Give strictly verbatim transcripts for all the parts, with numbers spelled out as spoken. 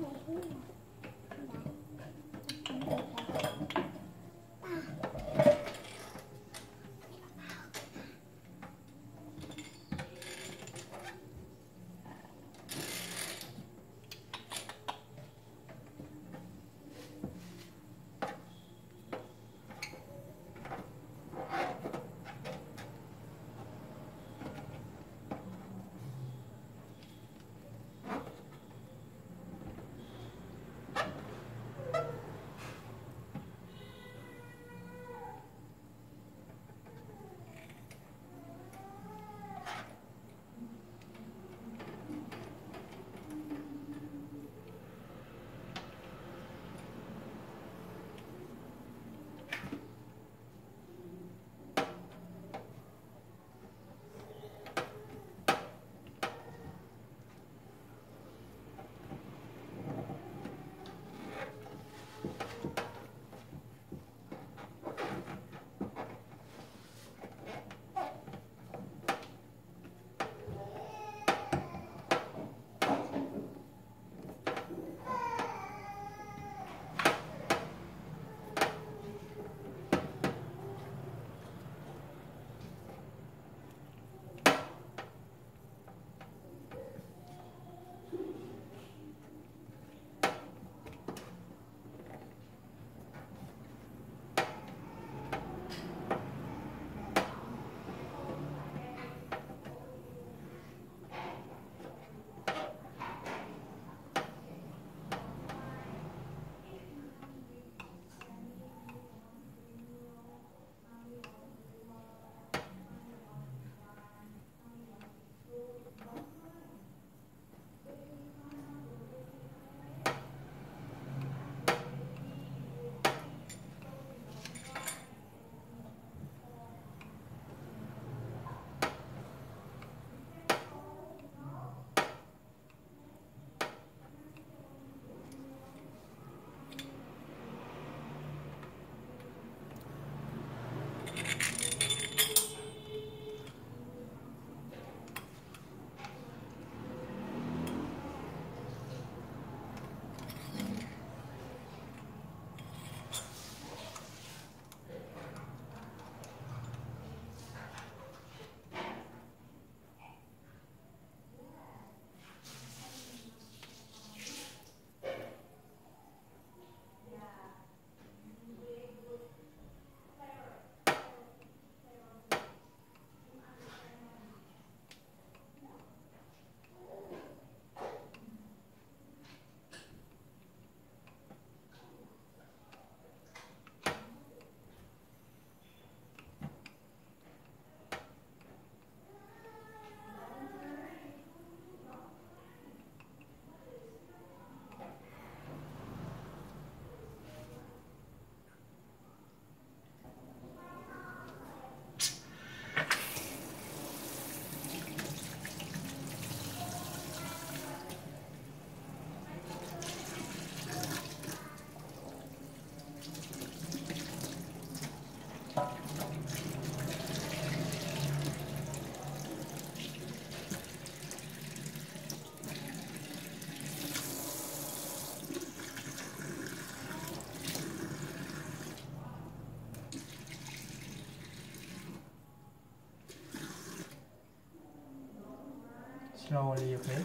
slowly, okay?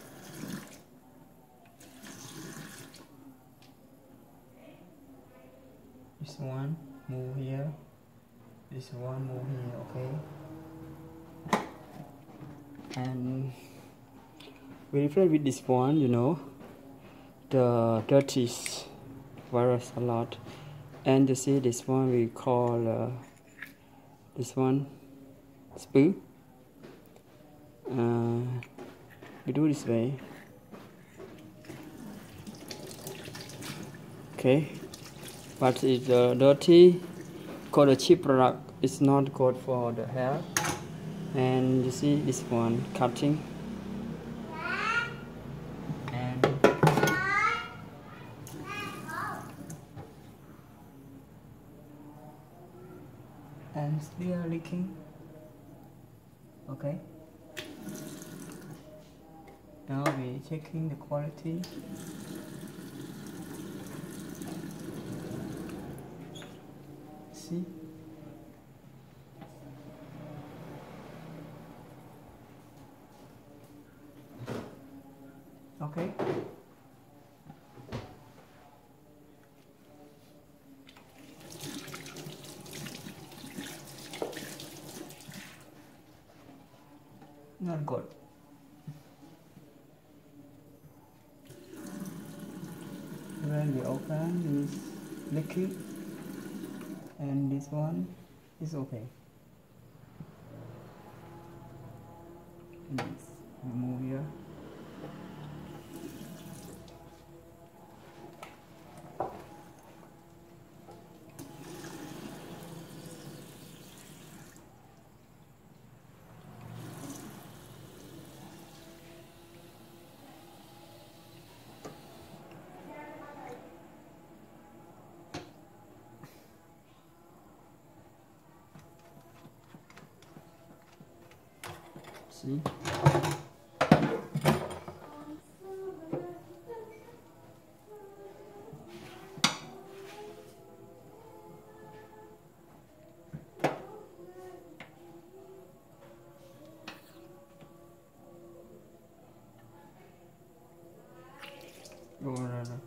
This one move here, this one move here, okay? And we replace with this one, you know, the dirty virus a lot. And you see this one we call uh, this one spoo. Uh, we do this way. Okay, but it's uh, dirty. Called a cheap product. It's not good for the hair. And you see this one cutting. And and still leaking. Okay. Now we checking the quality. see. Okay. Not good. When we open this liquid, and this one is okay. Let's remove here. See? Go around.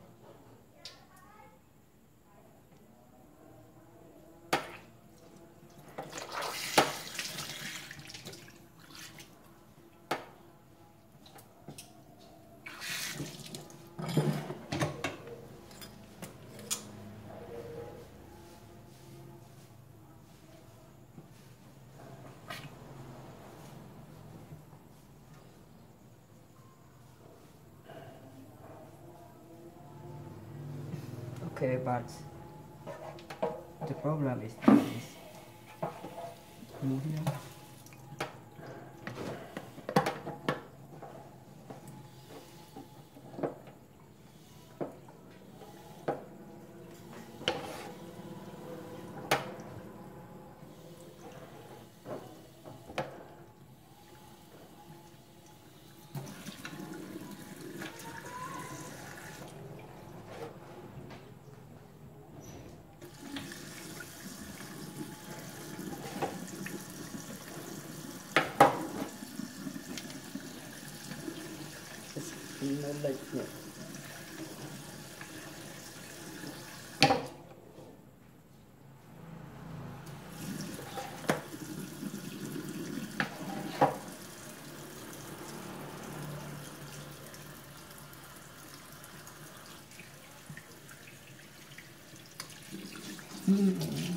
Okay, but the problem is this. Move here. Not like that. Mm.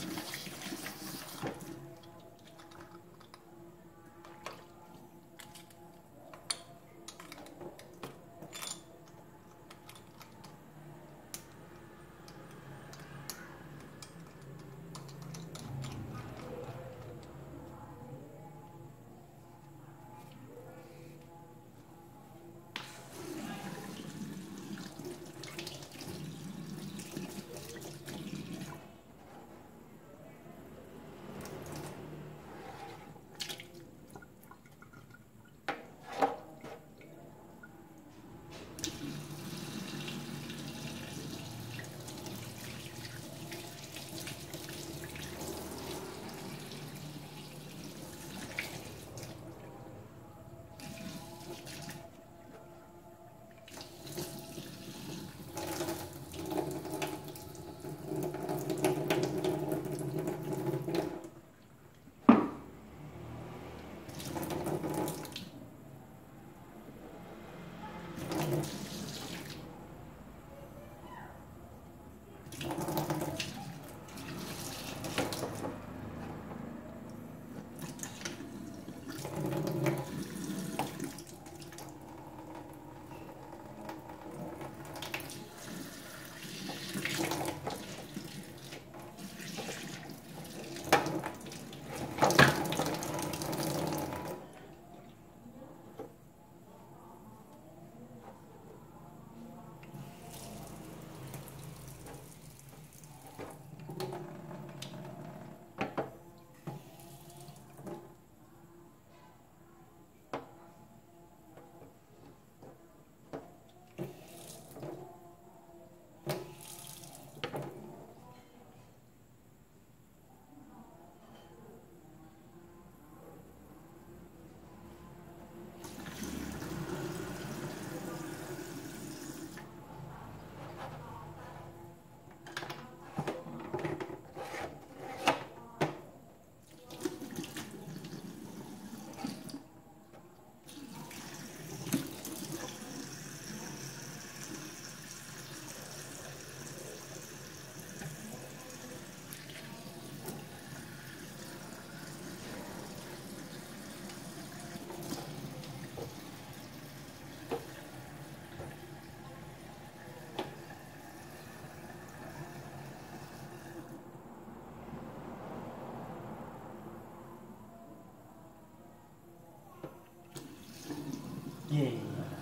Yeah.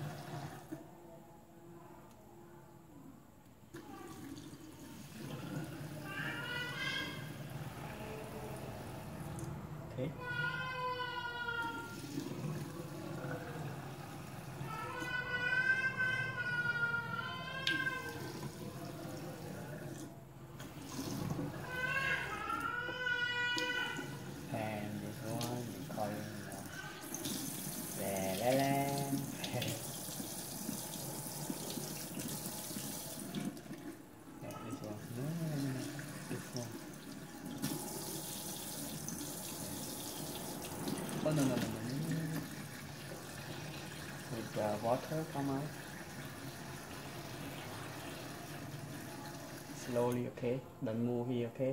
Okay. And this one we call it la la la. Yeah, this one. No, no, no, no. This one. Oh no no no no. With the water come out. Slowly, okay? Don't move here, okay?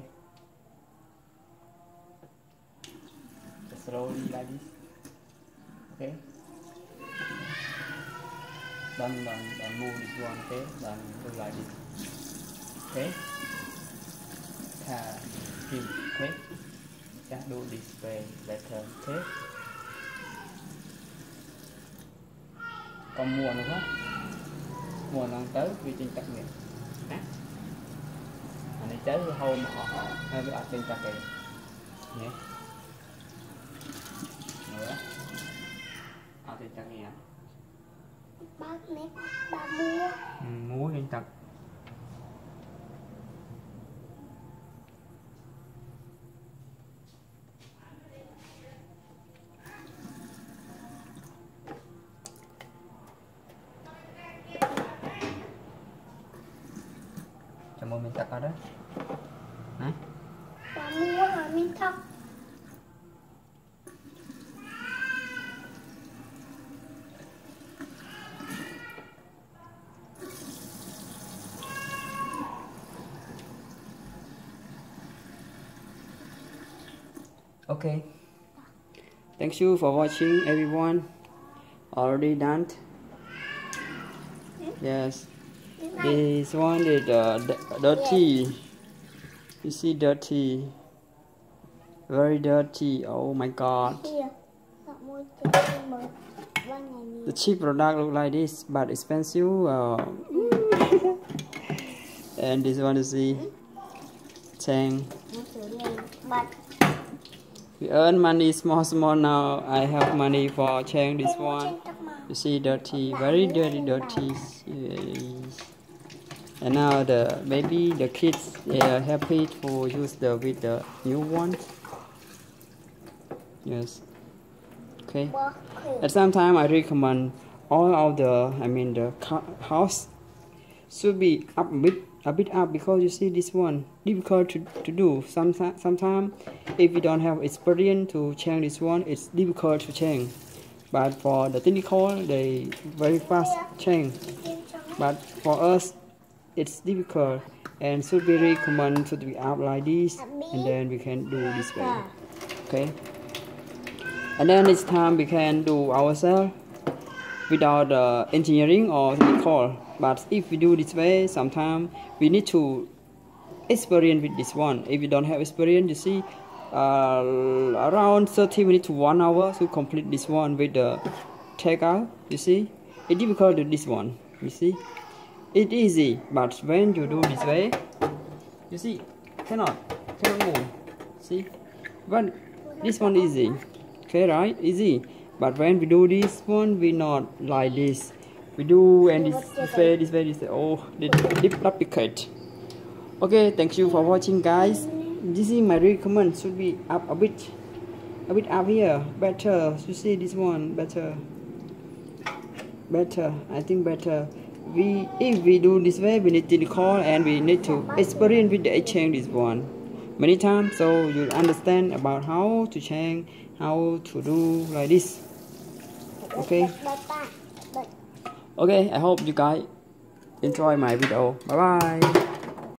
Just slowly like this. Okay? Don't, don't, don't move this one, okay? Don't do like this. Okay? Thả kim, okay? Just do this way better, okay? Còn mùa nữa không? Mùa đang tới vì trên trắc nghiệm. Hả? Anh ấy tới hôm họ hơi bị ở trên trắc nghiệm. Nhé. Nữa. Ở trên trắc nghiệm. Bác nếp, bà mua. Ừ, mua trên trắc. Cho mua mình tập ở đó. Hả? Bà mua hả mình thọc. Okay. Thank you for watching, everyone. Already done. Yes. This one is uh, dirty. You see, dirty. Very dirty. Oh my God. The cheap product look like this, but expensive. Uh, and this one you see, Chang. We earn money small small now. I have money for Chang this one. You see, dirty, very dirty, dirty. Yes. And now the maybe the kids, they are happy to use the with the new one. Yes. Okay. At some time I recommend all of the I mean the house should be up a bit a bit up, because you see this one difficult to, to do. Sometimes sometimes if you don't have experience to change this one, it's difficult to change. But for the technical, they very fast change. But for us, it's difficult and should be recommended to be up like this, and then we can do this way. Okay. And then it's time we can do ourselves without uh, engineering or technical. But if we do this way, sometimes we need to experience with this one. If you don't have experience, you see, uh, around thirty minutes to one hour to complete this one with the takeout. You see, it's difficult to do this one. You see, it's easy, but when you do this way, you see, cannot, cannot move. See, but this one easy. Okay, right? Easy. But when we do this one, we not like this. We do and this, this way, this way, this way. Oh, the duplicate. Okay, thank you for watching, guys. This is my recommend. Should be up a bit, a bit up here. Better. You see this one better. Better. I think better. We if we do this way, we need to call and we need to experience with the change this one many times, so you understand about how to change, how to do like this. Okay. Okay, I hope you guys enjoy my video. Bye bye.